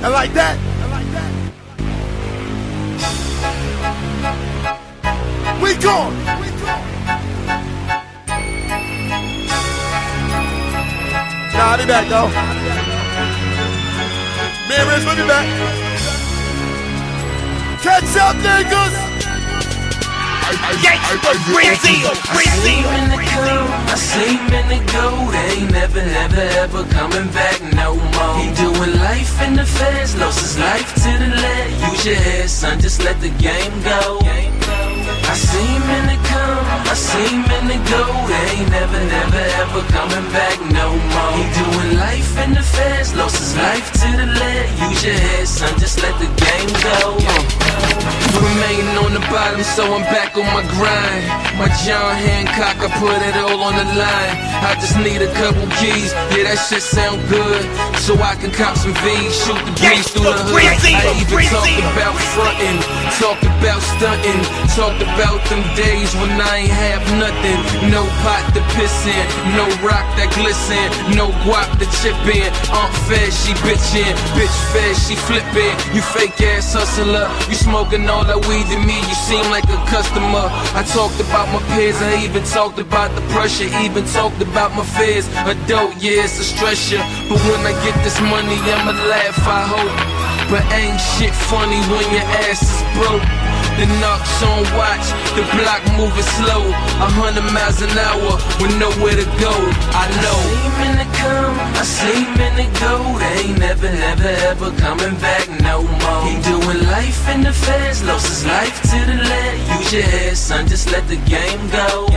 And like that. We gone. Nah, I'll be back though. Me and Riz will be back. Catch up, niggas. I see him in the cold, I see him in the gold. Ain't never ever coming back no more. He doing life in the fast, lost his life to the lead. Use your head, son, just let the game go. I see him in the cold, I see him in the gold. Ain't never ever coming back no more. He doing life in the fast, lost his life to the lead. Use your head, son, just let the game go. Remain on the bottom, so I'm back on my grind. My John Hancock, I put it all on the line. I just need a couple keys, yeah, that shit sound good. So I can cop some V's, shoot the breeze through the hood. I even talked about frontin', talked about stuntin', talked about them days when I ain't have nothing. No pot to piss in, no rock that glisten, no guap to chip in. Aunt Fed, she bitchin', bitch Fed, she flippin'. You fake ass hustler, you smoking all that weed to me, you seem like a customer. I talked about my peers, I even talked about the pressure, even talked about my fears. Adult, yeah, it's a stressor, but when I get this money, I'ma laugh, I hope. But ain't shit funny when your ass is broke. The knocks on watch, the block moving slow, 100 miles an hour with nowhere to go. I know. I see him in the come, I see him in the go. They ain't never ever coming back no more. He doing life in the fast, lost his life to the lead. Use your head, son, just let the game go.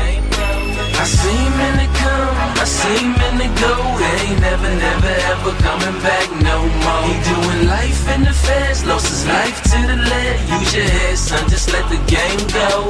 I see him in the come, I see him in the go. They ain't never ever coming back no more. He doing life in the fast, lost his life to the lead. Use your head, son, just let the game go.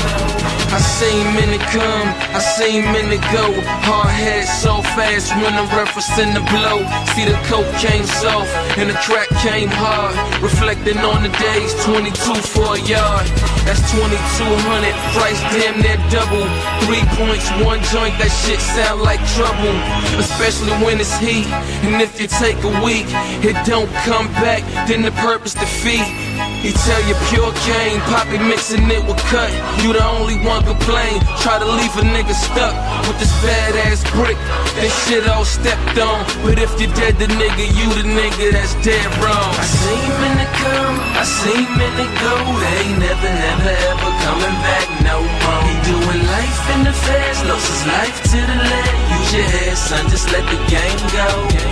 I see him in the come, I see him in the go. Hard head so fast when I'm referencing the blow. See the cocaine soft and the crack came hard. Reflecting on the days, 22 for a yard. That's 2200, price damn near double. 3 points, one joint, that shit sound like trouble. Especially when it's heat, and if you take a week, it don't come back, then the purpose defeat. He tell you pure cane, Poppy mixing it with cut. You the only one complain, try to leave a nigga stuck with this badass brick. This shit all stepped on, but if you dead the nigga, you the nigga that's dead wrong. I see him in the come, I see him in the go. They ain't never ever coming back no more. He doing life in the fast, lost his life to the lead. Use your head, son, just let the game go.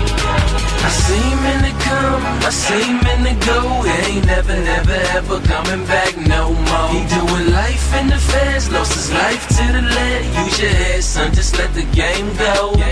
I see him in the come, I see him in the go. They ain't never ever coming back no more. He doing life in the fast, lost his life to the lead. Use your head, son, just let the game go.